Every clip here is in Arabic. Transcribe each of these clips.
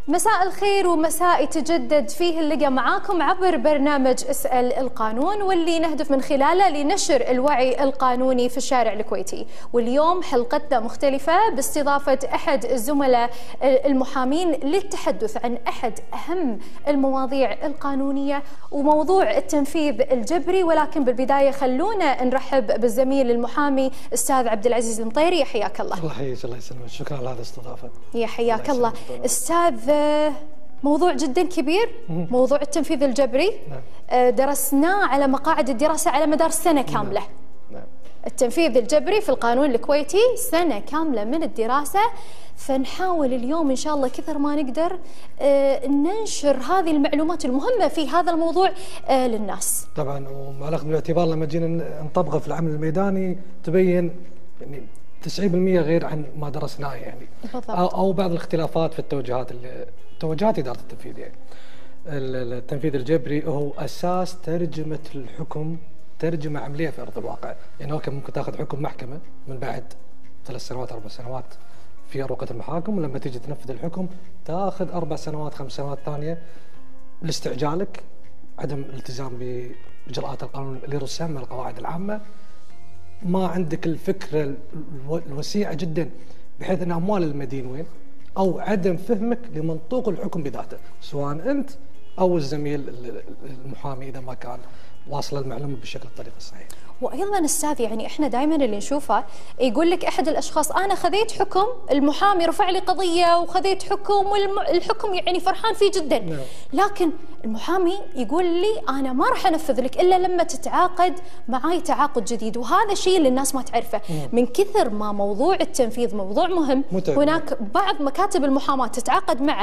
مساء الخير ومساء يتجدد فيه اللقاء معاكم عبر برنامج اسأل القانون، واللي نهدف من خلاله لنشر الوعي القانوني في الشارع الكويتي. واليوم حلقتنا مختلفة باستضافة أحد الزملاء المحامين للتحدث عن أحد أهم المواضيع القانونية وموضوع التنفيذ الجبري. ولكن بالبداية خلونا نرحب بالزميل المحامي أستاذ عبد العزيز المطيري. حياك الله. الله يحييك، الله يسلمك، شكرا على هذه الاستضافة. يا حياك الله أستاذ. موضوع جدا كبير، موضوع التنفيذ الجبري. درسناه على مقاعد الدراسة على مدار سنة كاملة. التنفيذ الجبري في القانون الكويتي سنة كاملة من الدراسة، فنحاول اليوم إن شاء الله كثر ما نقدر ننشر هذه المعلومات المهمة في هذا الموضوع للناس. طبعا ومع الأخذ بالاعتبار لما جينا نطبقه في العمل الميداني تبين يعني 90% غير عن ما درسناه يعني بالضبط. أو بعض الاختلافات في توجهات إدارة التنفيذ. يعني التنفيذ الجبري هو أساس ترجمة الحكم، ترجمة عملية في أرض الواقع. يعني ممكن تاخذ حكم محكمة من بعد 3 سنوات 4 سنوات في أروقة المحاكم، ولما تيجي تنفذ الحكم تاخذ 4 سنوات 5 سنوات ثانية لاستعجالك، عدم الالتزام بإجراءات القانون اللي رسم القواعد العامة، ما عندك الفكرة الوسيعة جدا بحيث أن أموال المدين وين، أو عدم فهمك لمنطوق الحكم بذاته، سواء أنت أو الزميل المحامي إذا ما كان واصل المعلومة بالشكل الطريقة الصحيح. وايضا استاذ، يعني احنا دائما اللي نشوفه يقول لك احد الاشخاص انا خذيت حكم، المحامي رفع لي قضيه وخذيت حكم والحكم يعني فرحان فيه جدا، لكن المحامي يقول لي انا ما راح انفذ لك الا لما تتعاقد معي تعاقد جديد. وهذا الشيء اللي الناس ما تعرفه. من كثر ما موضوع التنفيذ موضوع مهم، هناك بعض مكاتب المحاماه تتعاقد مع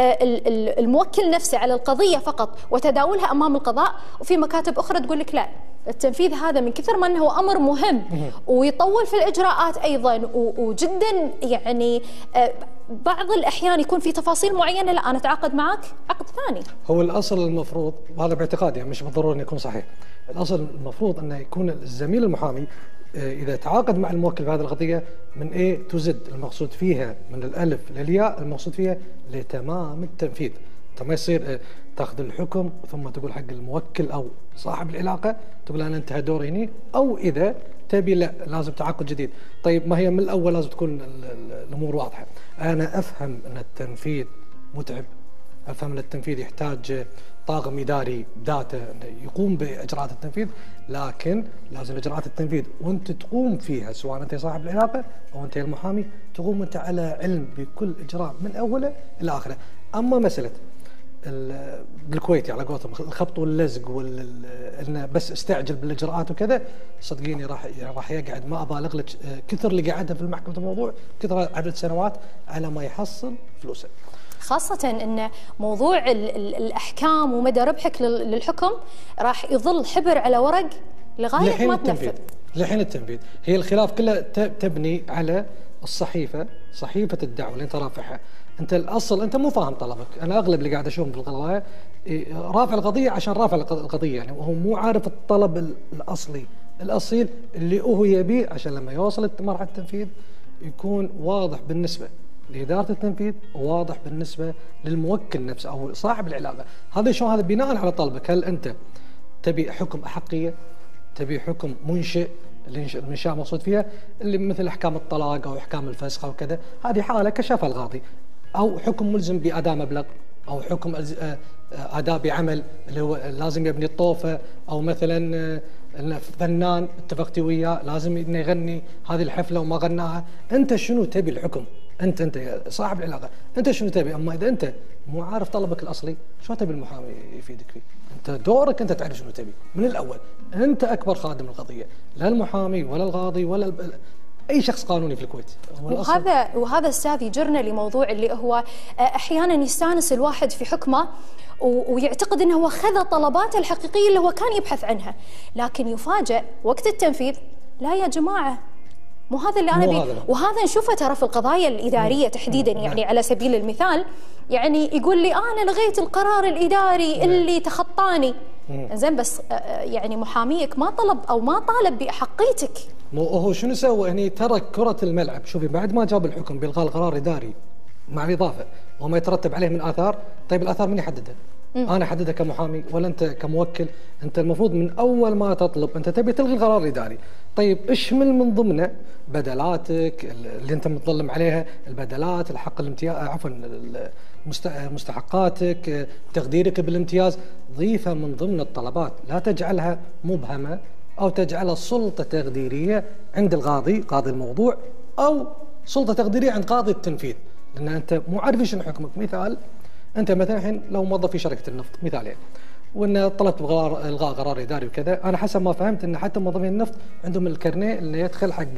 الموكل نفسه على القضيه فقط وتداولها امام القضاء، وفي مكاتب اخرى تقول لك لا، التنفيذ هذا من كثر ما انه هو امر مهم ويطول في الاجراءات ايضا وجدا يعني بعض الاحيان يكون في تفاصيل معينه، لا انا اتعاقد معك عقد ثاني. هو الاصل المفروض، وهذا باعتقادي يعني مش بالضروره انه يكون صحيح، الاصل المفروض انه يكون الزميل المحامي اذا تعاقد مع الموكل في هذه القضيه من A to Z، المقصود فيها من الالف للياء، المقصود فيها لتمام التنفيذ. انت ما يصير تاخذ الحكم ثم تقول حق الموكل او صاحب العلاقه تقول انا انتهى دوري هنا، او اذا تبي لا لازم تعاقد جديد. طيب ما هي من الاول لازم تكون الامور واضحه. انا افهم ان التنفيذ متعب، افهم ان التنفيذ يحتاج طاقم اداري ذاته يقوم باجراءات التنفيذ، لكن لازم اجراءات التنفيذ وانت تقوم فيها، سواء انت صاحب العلاقه او انت المحامي، تقوم انت على علم بكل اجراء من اوله الى اخره. اما مساله بالكويت على قولتهم الخبط واللزق انه بس استعجل بالاجراءات وكذا، صدقيني راح يقعد، ما ابالغ لك، كثر اللي قعدها في المحكمه الموضوع كثر عدد سنوات على ما يحصل فلوسه. خاصة أن موضوع الأحكام ومدى ربحك للحكم راح يظل حبر على ورق لغاية ما تنفذ. لحين التنفيذ. هي الخلاف كله تبني على الصحيفة، صحيفة الدعوة اللي أنت رافعها. أنت الأصل أنت مو فاهم طلبك. أنا أغلب اللي قاعد أشوفهم في القضايا رافع القضية عشان رافع القضية، يعني وهو مو عارف الطلب الأصيل اللي هو يبيه، عشان لما يوصل لمرحلة التنفيذ يكون واضح بالنسبة لإدارة التنفيذ وواضح بالنسبة للموكل نفسه أو صاحب العلاقة. هذا شلون؟ هذا بناء على طلبك. هل أنت تبي حكم أحقية؟ تبي حكم منشئ؟ الإنشاء مقصود فيها اللي مثل أحكام الطلاق أو أحكام الفسخ أو كذا، هذه حالة كشفها القاضي. أو حكم ملزم بأداء مبلغ، أو حكم أداء بعمل اللي هو لازم يبني الطوفة، أو مثلا فنان اتفقتي وياه لازم انه يغني هذه الحفله وما غناها. انت شنو تبي الحكم؟ انت يا صاحب العلاقه، انت شنو تبي؟ اما اذا انت مو عارف طلبك الاصلي، شو تبي المحامي يفيدك فيه؟ انت دورك انت تعرف شنو تبي من الاول. انت اكبر خادم القضيه، لا المحامي ولا القاضي ولا اي شخص قانوني في الكويت. وهذا استاذ يجرنا لموضوع اللي هو احيانا يستانس الواحد في حكمه ويعتقد انه هو خذ طلباته الحقيقيه اللي هو كان يبحث عنها، لكن يفاجأ وقت التنفيذ لا يا جماعه مو هذا اللي انا بيه. وهذا نشوفه ترى في القضايا الاداريه تحديدا. يعني على سبيل المثال يعني يقول لي انا لغيت القرار الاداري اللي تخطاني. زين بس يعني محاميك ما طلب او ما طالب باحقيتك. مو هو شنو سوى هني؟ ترك كرة الملعب. شوفي بعد ما جاب الحكم بإلغاء القرار الإداري مع الإضافة وما يترتب عليه من آثار. طيب الآثار من يحددها؟ أنا أحددها كمحامي ولا أنت كموكل؟ أنت المفروض من أول ما تطلب أنت تبي تلغي القرار الإداري، طيب اشمل من ضمنه بدلاتك اللي أنت متظلم عليها، البدلات، الحق الامتياز، عفوا مستحقاتك، تقديرك بالامتياز، ضيفها من ضمن الطلبات، لا تجعلها مبهمة أو تجعلها سلطة تقديرية عند القاضي، قاضي الموضوع، أو سلطة تقديرية عند قاضي التنفيذ، لأن أنت مو عارف شنو حكمك. مثال، أنت مثلا الحين لو موظف في شركة النفط مثال يعني، وان طلبت الغاء قرار اداري وكذا، انا حسب ما فهمت ان حتى موظفين النفط عندهم الكرنيه اللي يدخل حق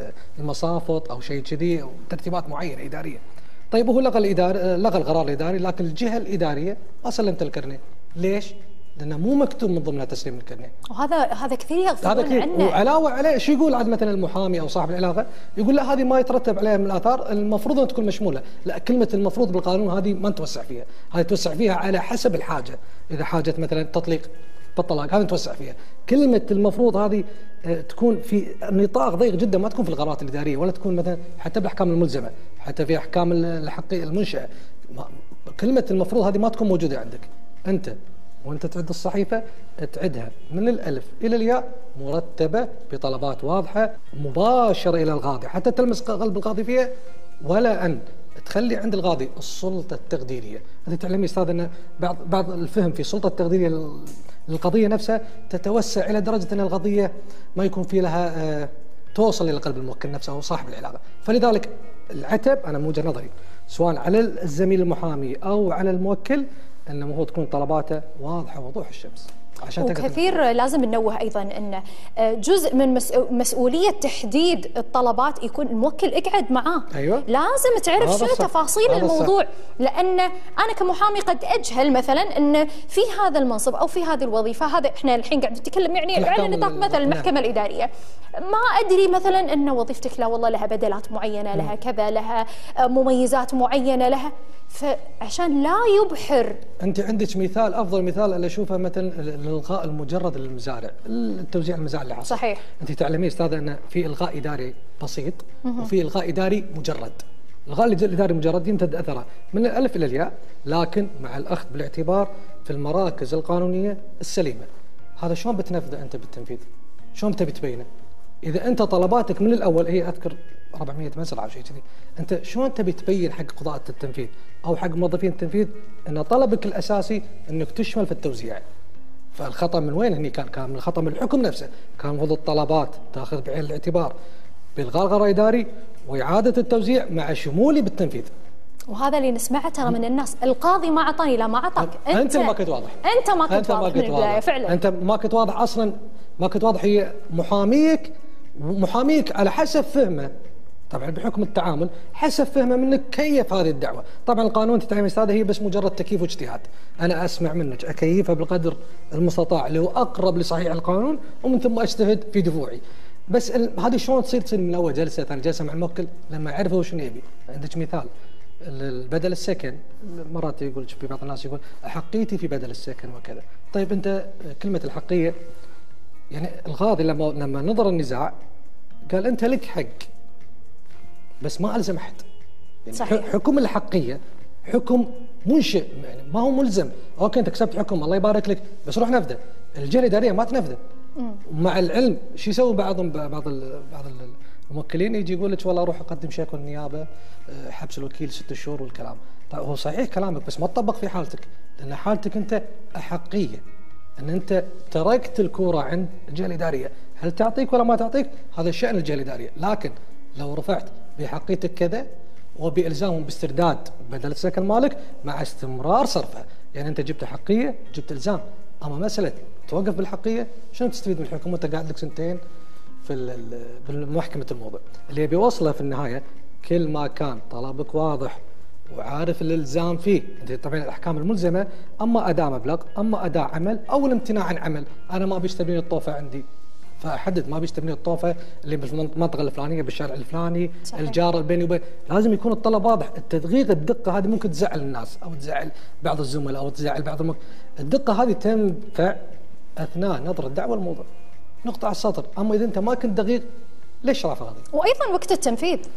المصافط او شيء كذي، او ترتيبات معينه اداريه. طيب هو لغى القرار الاداري، لكن الجهه الاداريه ما سلمت الكرنيه، ليش؟ لانه مو مكتوب من ضمنها تسليم الكرنيه. وهذا كثير يغفلون عنه. وعلاوه عليه شو يقول عاد مثلا المحامي او صاحب العلاقه؟ يقول لا هذه ما يترتب عليها من الاثار، المفروض ان تكون مشموله، لا كلمه المفروض بالقانون هذه ما نتوسع فيها، هذه توسع فيها على حسب الحاجه، اذا حاجه مثلا تطليق بالطلاق هذا نتوسع فيها. كلمه المفروض هذه تكون في نطاق ضيق جدا، ما تكون في القرارات الاداريه، ولا تكون مثلا حتى بالاحكام الملزمه، حتى في احكام الحقيقيه المنشاه. كلمه المفروض هذه ما تكون موجوده عندك. انت وانت تعد الصحيفه تعدها من الالف الى الياء مرتبه بطلبات واضحه مباشره الى القاضي، حتى تلمس قلب القاضي فيها، ولا ان تخلي عند القاضي السلطه التقديريه. انت تعلمي استاذ ان بعض الفهم في السلطه التقديريه للقضيه نفسها تتوسع الى درجه ان القضيه ما يكون في لها توصل الى قلب الموكل نفسه او صاحب العلاقه. فلذلك العتب انا من وجهه نظري سواء على الزميل المحامي او على الموكل انه المفروض تكون طلباته واضحه وضوح الشمس. عشان وكثير لازم ننوه ايضا ان جزء من مسؤوليه تحديد الطلبات يكون الموكل اقعد معاه. أيوة. لازم تعرف شنو تفاصيل الموضوع، لان انا كمحامي قد اجهل مثلا ان في هذا المنصب او في هذه الوظيفه، هذا احنا الحين قاعد نتكلم يعني على نطاق مثلا المحكمه الاداريه، ما ادري مثلا ان وظيفتك لا والله لها بدلات معينه، لها كذا، لها مميزات معينه لها، فعشان لا يبحر. انت عندك مثال، افضل مثال اللي اشوفه مثلا الالغاء المجرد للمزارع، التوزيع المزارع اللي حصل. صحيح. انت تعلمين استاذه ان في الغاء اداري بسيط وفي الغاء اداري مجرد. الغاء الاداري مجرد يمتد اثره من الالف الى الياء، لكن مع الاخذ بالاعتبار في المراكز القانونيه السليمه. هذا شلون بتنفذه انت بالتنفيذ؟ شلون تبي تبينه؟ اذا انت طلباتك من الاول هي اذكر 400 مسرعه او شيء كذي، انت شلون تبي تبين حق قضاة التنفيذ او حق موظفين التنفيذ ان طلبك الاساسي انك تشمل في التوزيع؟ فالخطا من وين هني؟ كان من الخطا من الحكم نفسه، كان المفروض الطلبات تاخذ بعين الاعتبار بالغاء القرار الاداري واعاده التوزيع مع شمولي بالتنفيذ. وهذا اللي نسمعه ترى من الناس، القاضي ما اعطاني، لا ما اعطاك، انت ما كنت واضح، انت ما كنت واضح من البدايه فعلا، انت ما كنت واضح اصلا، ما كنت واضح. هي محاميك على حسب فهمه، طبعا بحكم التعامل حسب فهمه منك كيف هذه الدعوه. طبعا القانون تتعلم استاذ هي بس مجرد تكييف واجتهاد، انا اسمع منك اكيفها بالقدر المستطاع اللي هو اقرب لصحيح القانون، ومن ثم اجتهد في دفوعي. بس هذه شلون تصير من اول جلسه ثاني جلسه مع الموكل لما يعرفوا شنو يبي. عندك مثال البدل السكن، مرات يقول في بعض الناس يقول احقيتي في بدل السكن وكذا. طيب انت كلمه الحقيه يعني القاضي لما نظر النزاع قال انت لك حق بس ما الزم احد. يعني صحيح. حكم الحقيه حكم منشئ، يعني ما هو ملزم. اوكي انت كسبت حكم الله يبارك لك، بس روح نفذه. الجهه الاداريه ما تنفذه. ومع العلم شو يسوي بعض الموكلين؟ يجي يقول لك والله اروح اقدم شكوى النيابه، حبس الوكيل 6 شهور والكلام. طيب هو صحيح كلامك بس ما تطبق في حالتك، لان حالتك انت احقيه، ان انت تركت الكوره عند الجهه الاداريه، هل تعطيك ولا ما تعطيك هذا شأن الجهه الاداريه. لكن لو رفعت بحقيتك كذا وبالزامهم باسترداد بدل السكن مالك مع استمرار صرفها، يعني انت جبت حقيه جبت الزام. اما مساله توقف بالحقيه شنو تستفيد من الحكم وانت قاعد لك سنتين في محكمه الموضوع؟ اللي بيوصله في النهايه كل ما كان طلبك واضح وعارف الالزام فيه، انت طبعا الاحكام الملزمه اما اداء مبلغ اما اداء عمل او الامتناع عن عمل. انا ما ابيش تبني الطوفه عندي فاحدد ما ابيش تبني الطوفه اللي بالمنطقه الفلانيه بالشارع الفلاني. صحيح. الجار البيني وبين لازم يكون الطلب واضح. التدقيق الدقه هذه ممكن تزعل الناس او تزعل بعض الزملاء او تزعل بعض الدقه هذه تنفع اثناء نظر الدعوه الموضوع نقطه على السطر. اما اذا انت ما كنت دقيق ليش رافع قضيه؟ وايضا وقت التنفيذ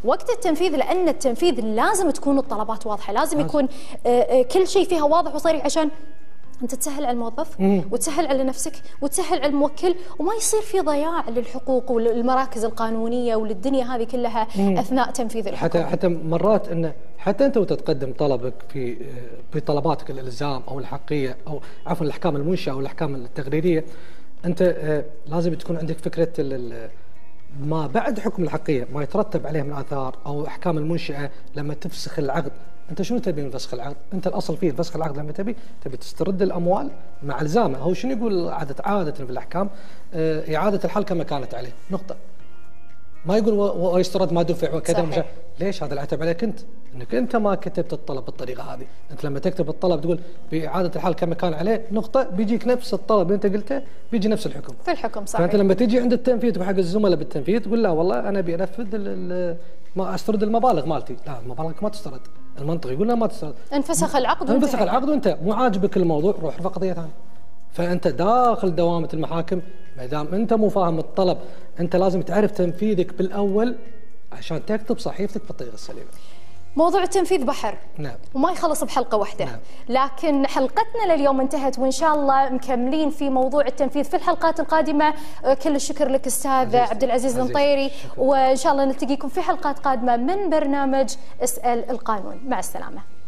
وقت التنفيذ، لان التنفيذ لازم تكون الطلبات واضحه، لازم يكون كل شيء فيها واضح وصريح، عشان انت تسهل على الموظف وتسهل على نفسك وتسهل على الموكل، وما يصير في ضياع للحقوق والمراكز القانونيه وللدنيا هذه كلها اثناء تنفيذ الحكم. حتى مرات انه حتى انت وتتقدم طلبك في طلباتك الالزام او الحقيه او عفوا الاحكام المنشاه او الاحكام التقريريه، انت لازم تكون عندك فكره ما بعد حكم الحقيه ما يترتب عليه من اثار، او احكام المنشاه لما تفسخ العقد. انت شنو تبي من فسخ العقد؟ انت الاصل فيه فسخ العقد، لما تبي تسترد الاموال مع الزامه. هو شنو يقول عاده في الاحكام؟ اعاده الحال كما كانت عليه، نقطه. ما يقول ويسترد ما دفع وكذا. ليش؟ هذا العتب عليك انت، انك انت ما كتبت الطلب بالطريقه هذه. انت لما تكتب الطلب تقول باعاده الحال كما كان عليه، نقطه، بيجيك نفس الطلب اللي انت قلته، بيجي نفس الحكم في الحكم. صحيح. فانت لما تيجي عند التنفيذ وحق الزملاء بالتنفيذ تقول لا والله انا ابي انفذ ما استرد المبالغ مالتي. لا، المبالغ ما تسترد، المنطق يقول لا ما تسترد. انفسخ العقد وانت مو عاجبك الموضوع، روح ارفع قضيه ثانيه. فانت داخل دوامه المحاكم، ما دام انت مو فاهم الطلب، انت لازم تعرف تنفيذك بالاول عشان تكتب صحيفتك بالطريقه السليمه. موضوع التنفيذ بحر، نعم، وما يخلص بحلقه واحده. نعم. لكن حلقتنا لليوم انتهت، وان شاء الله مكملين في موضوع التنفيذ في الحلقات القادمه. كل الشكر لك استاذ عبد العزيز المطيري، وان شاء الله نلتقيكم في حلقات قادمه من برنامج اسال القانون. مع السلامه.